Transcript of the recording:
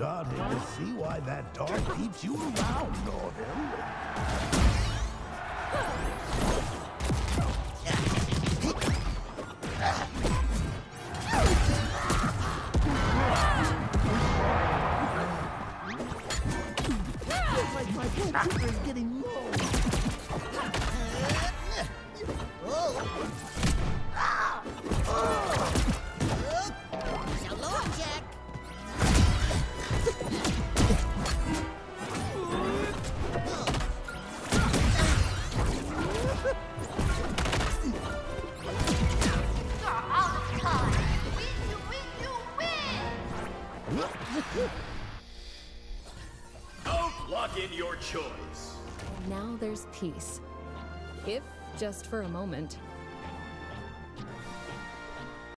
starting to see why that dog keeps you around, Norville. Looks like my goalkeeper is getting low. So long, Jack. You're out of time. You win. Don't lock in your choice. Now there's peace. If just for a moment.